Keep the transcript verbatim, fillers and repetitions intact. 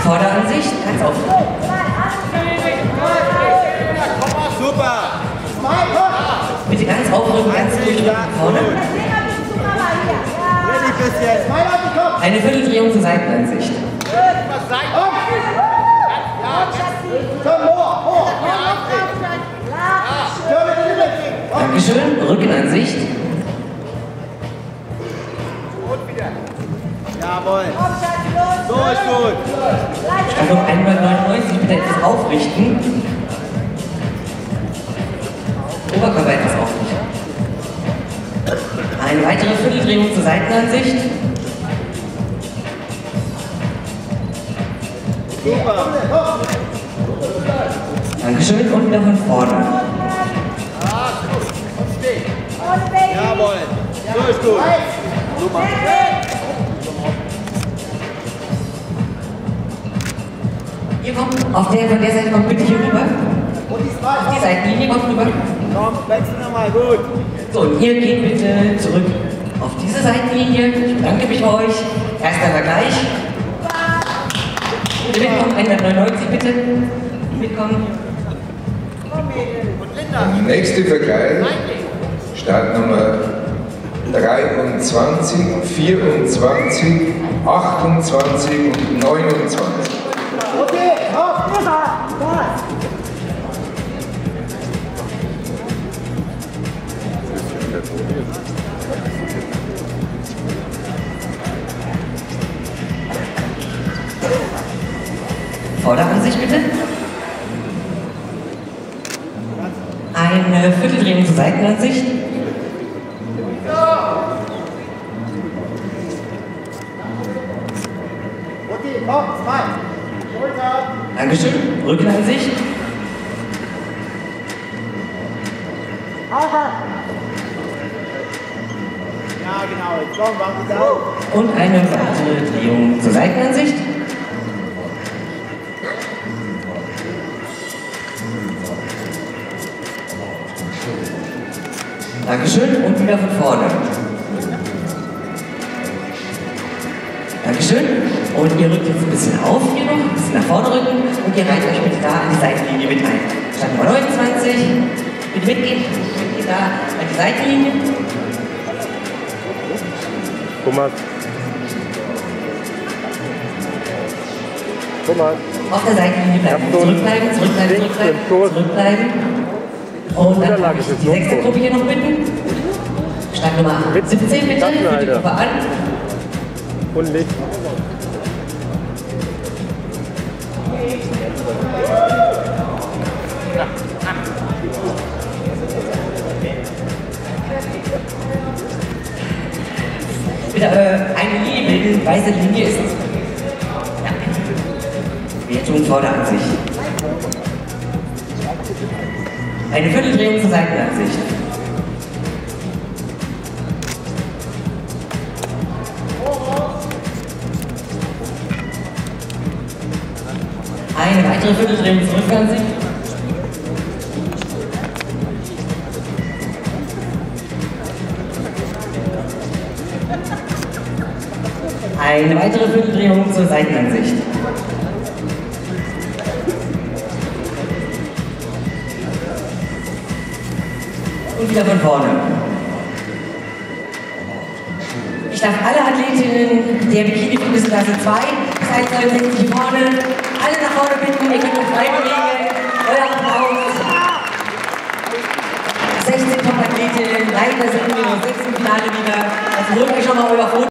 Vorderansicht, ganz auf. Super! Bitte ganz aufrücken, ganz durchdrücken vorne. Eine Vierteldrehung zur Seitenansicht. Dankeschön, Rückenansicht. Jawohl. So ist gut. Standort hundertneunundneunzig, bitte etwas aufrichten. Oberkörper etwas aufrichten. Eine weitere Vierteldrehung zur Seitenansicht. Super. Dankeschön und wieder von vorne. Jawohl. So ist gut. Super. Ihr kommt auf der, von der Seite kommt bitte hier rüber. Auf die Seitenlinie kommt rüber. Komm, wechsel nochmal, gut. So, und ihr geht bitte zurück auf diese Seitenlinie. Ich bedanke mich bei euch. Erster Vergleich. Bitte mitkommen, hundertneunundneunzig bitte. Mitkommen. Nächste Vergleich. Startnummer dreiundzwanzig, vierundzwanzig, achtundzwanzig und neunundzwanzig. Okay, auf, immer. Vorderansicht bitte. Eine Vierteldrehung zur Seitenansicht. Okay, komm, zwei. Schulter. Dankeschön. Rückenansicht. Ja, genau. Jetzt komm, mach es auf. Und eine weitere Drehung zur Seitenansicht. Dankeschön und wieder von vorne. Dankeschön. Und ihr rückt jetzt ein bisschen auf hier noch, ein bisschen nach vorne rücken und ihr reiht euch bitte da an die Seitenlinie mit ein. Standnummer neunundzwanzig, bitte mitgehen, mitgehen da an die Seitenlinie. Thomas. Thomas. Auf der Seitenlinie bleiben. So Zurückbleiben, zurückbleiben, zurückbleiben, zurückbleiben. Und dann darf ich die sechste Gruppe hier noch bitten. Startnummer siebzehn bitte, für die Gruppe an. Und Licht. Bitte äh, eine Linie bilden, weiße Linie ist. Ja. Wir tun Vorderansicht. Eine Vierteldrehung zur Seitenansicht. Eine weitere Vierteldrehung zur Rückansicht. Eine weitere Vierteldrehung zur Seitenansicht. Und wieder von vorne. Ich darf alle Athletinnen der Bikini-Fitnessklasse zwei, das heißt neunundsechzig vorne, alle nach vorne bitten, ihr könnt euch frei bewegen, euer Applaus. sechzehn Top-Athletinnen, leider sind wir im sechsten Finale wieder. Also holt euch schon mal euer Foto.